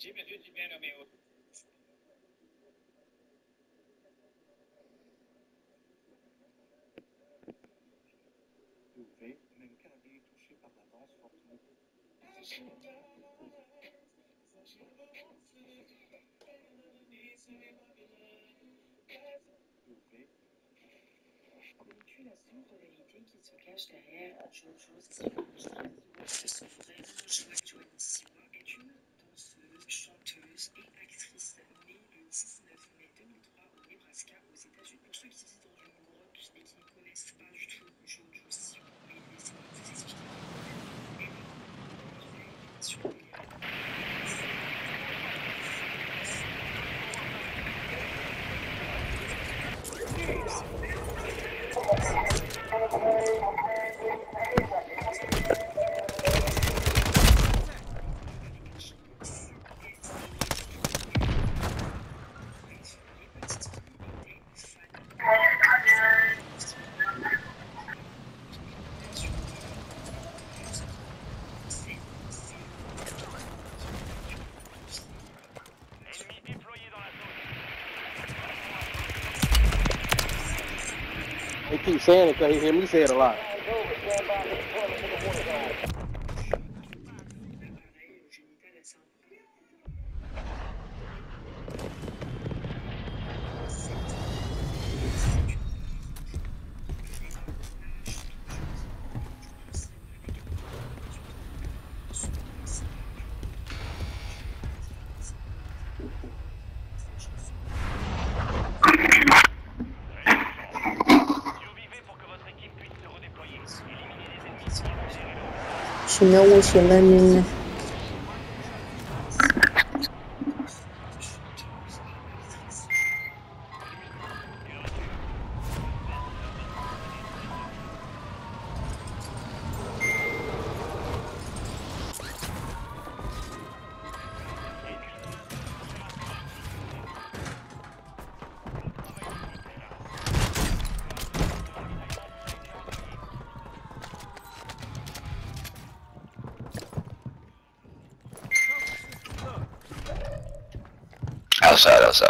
He keeps saying it because he hear me say it a lot. You know what you're learning. Outside.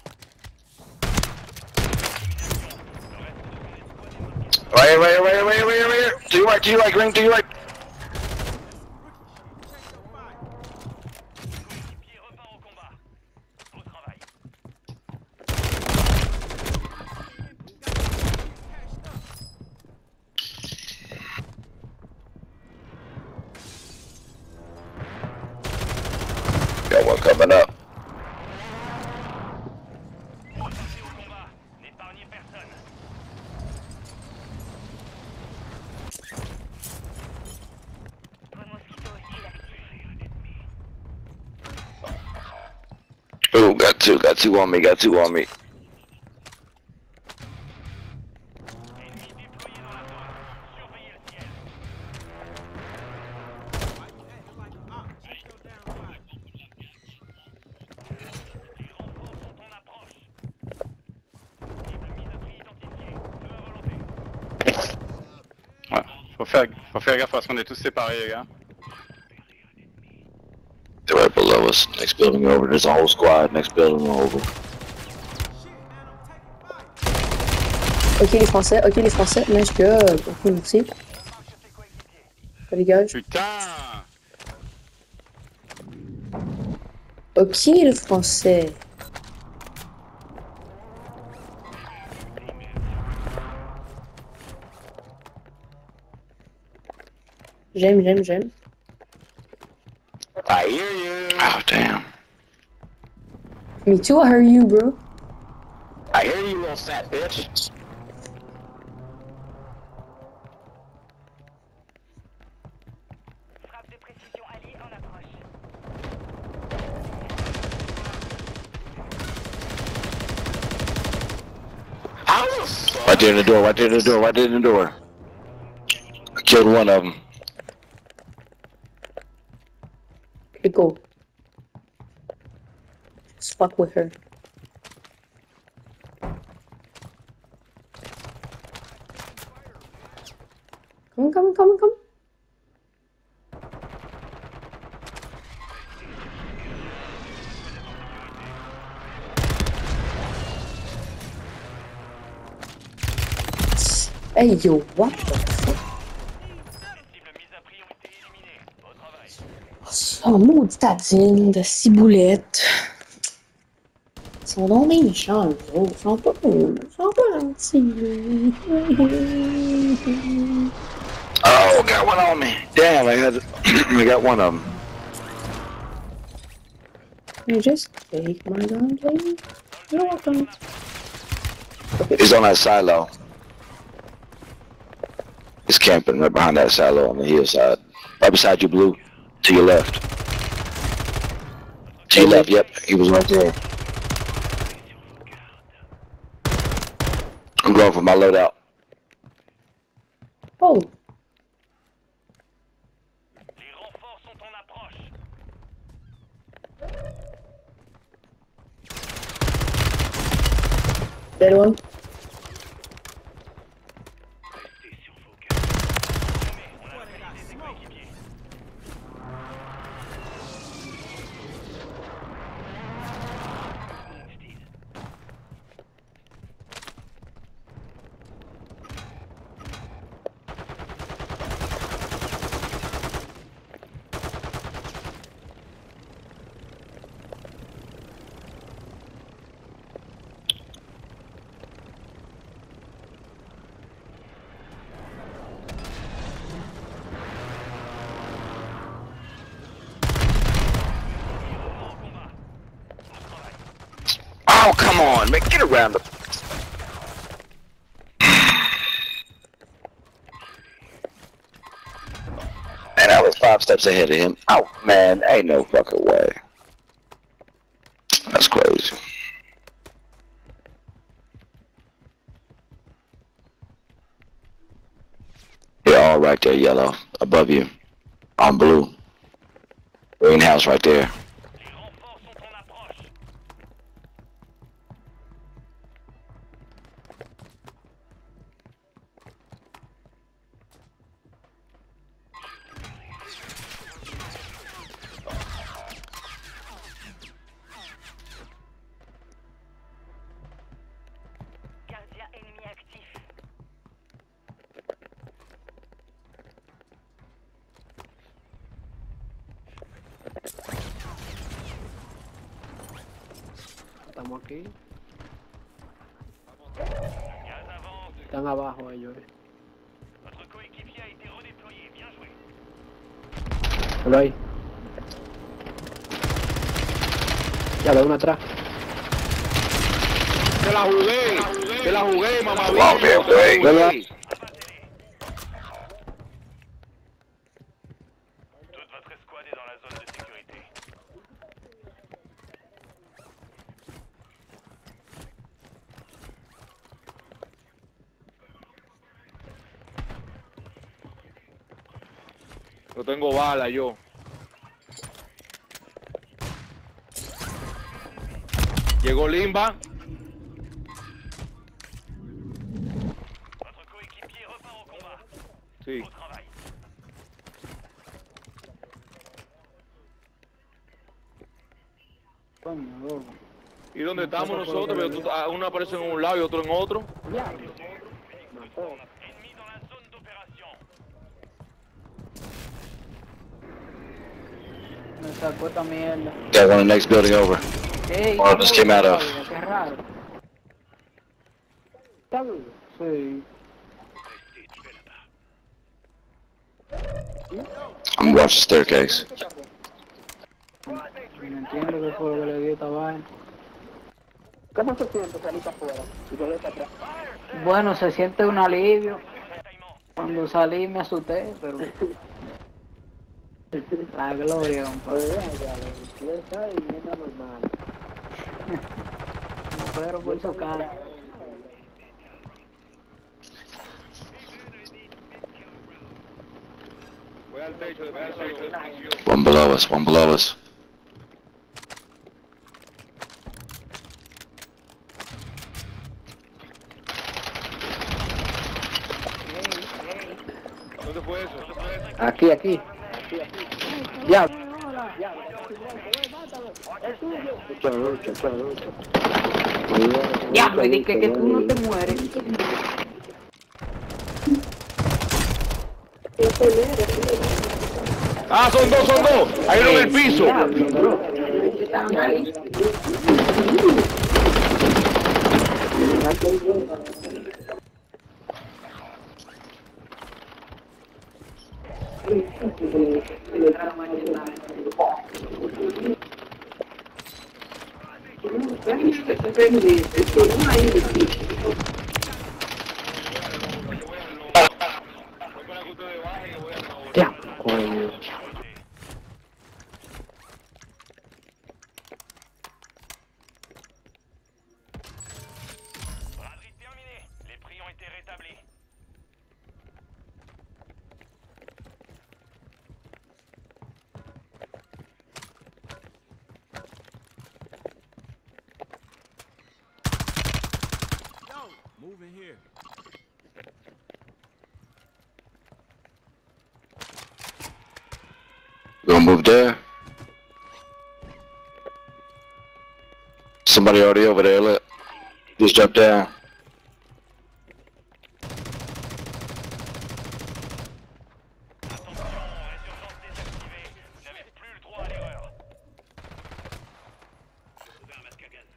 Right here. To your right, Green, to your right. Got one coming up. Oh, got two on me. Ouais, faut faire gaffe parce qu'on est tous séparés, les gars. They're right below us. Next building over. There's a whole squad. Next building over. Ok les Français, nice job. Ok, merci. Ça dégage. Putain! Ok les Français. J'aime. I hear you. Oh, damn. Me too, I hear you, bro. I hear you, little fat bitch. Frappe de précision alliée en approche. Right there in the door. I killed one of them. Okay, go. Just fuck with her. Come. Hey, yo, what the fuck? Oh, mauditine de ciboulette. Ils sont donc méchants, les autres. Ils sont pas cool. Ils sont pas gentils. Oh, got one on me. Damn, I got one of them. You just take my gun, please. You're welcome. He's on that silo. He's camping right behind that silo on the hillside. Right beside you, Blue. To your left. To your left, yep. He was right there. I'm going for my loadout. Oh. Les renforts sont en approche. Dead one. Restez sur vos gardes. On a localisé ses coéquipiers. Oh, come on, man. Get around the... Man, I was 5 steps ahead of him. Oh, man, ain't no fucking way. That's crazy. They're all right there, yellow. Above you. On blue. Greenhouse right there. Les renforts sont en approche. Gardien ennemi actif. Estamos aquí. Gaz avance. Están abajo ellos. Votre coéquipier a été redéployé. Bien joué. Pero ahí. Ya lo uno atrás. Te la jugué, mamá. Wow, man, great. Toute votre escouade est dans la zone de sécurité. No tengo bala yo. Llegó Limba. Votre coéquipier repart au combat. Sí. Au travail. ¿Y dónde estamos nosotros? Pero uno aparece en un lado y otro en otro. Ennemi dans la zone d'opération. Me sacó esta mierda. Got one in the next building over. Ey, Oh, just came out of. qué raro. Sí. I'm going up the staircase. No entiendo qué fue lo que le dio esta vaina. ¿Cómo se siente salir para afuera? Y volver para atrás. Bueno, se siente un alivio. Cuando salí me asusté, pero... La gloria, compadre. Está y no es normal. Pero por su cara. Voy al techo de presión. One below us, one below us. ¿Dónde fue eso? Aquí, aquí. Ya. Ya, me dije que tú no te mueres. Ah, son dos, son dos. Hay uno en el piso. Diablo, bro. Están ahí. Ya, coño. Braderie terminée. Les prix ont été rétablis. Moving here. You gonna move there? Somebody already over there, look. Just jump down. Attention, résurgence désactivée. Vous n'avez plus le droit à l'erreur. J'ai trouvé un masque à gaz.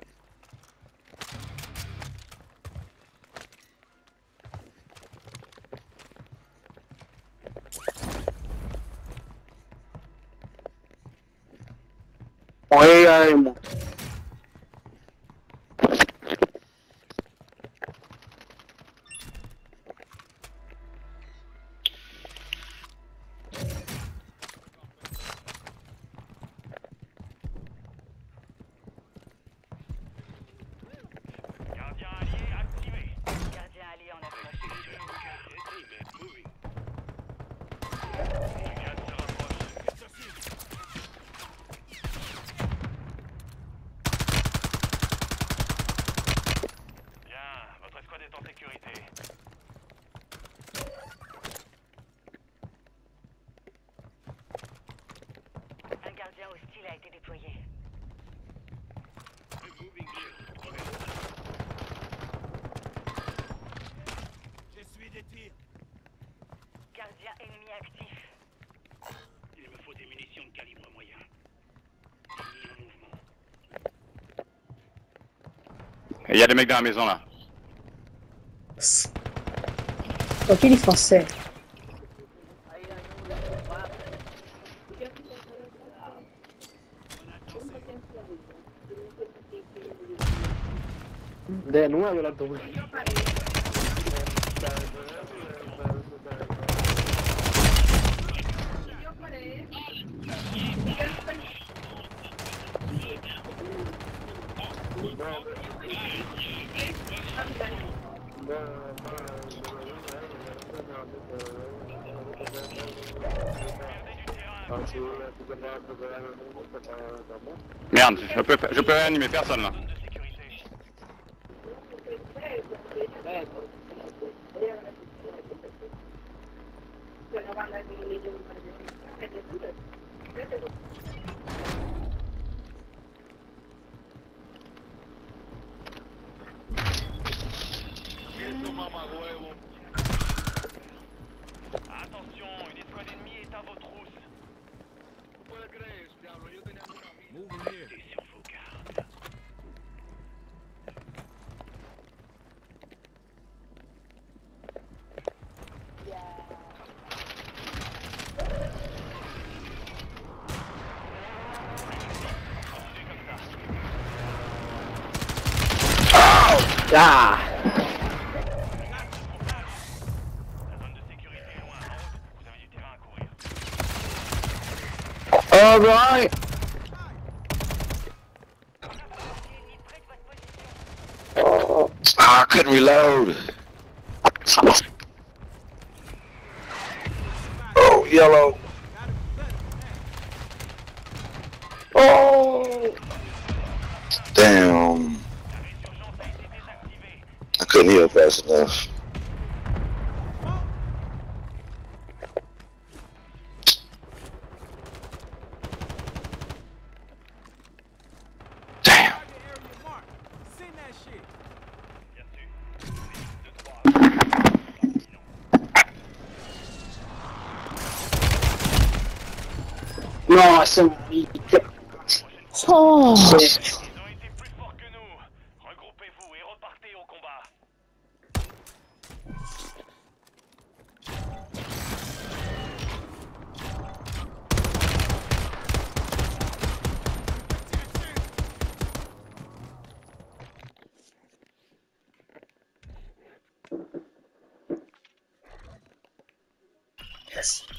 Oiga, Gardien allié activé. Gardien allié en approche. Gaz se rapproche. Bien, votre escouade est en sécurité. Un gardien hostile a été déployé. J'essuie des tirs. Gardien ennemi actif. Il me faut des munitions de calibre moyen. Ennemi en mouvement. Il y a des mecs dans la maison là. Ok, les Français. de nuevo la tuve. Merde, je peux réanimer personne là. Attention, une escouade ennemie est à vos trousses. Moving here. Restez sur vos gardes. Ah! La zone de sécurité est loin. En route, vous avez du terrain à courir. All right. Oh, I couldn't reload. Oh, yellow. Oh. Damn. La résurgence a été désactivée. I couldn't heal fast enough. Damn. Target area marked. Send that shit. Bien sûr. 2, 3. Nossa, Oh. Ils ont été plus forts que nous. Regroupez-vous et repartez au combat. Yes.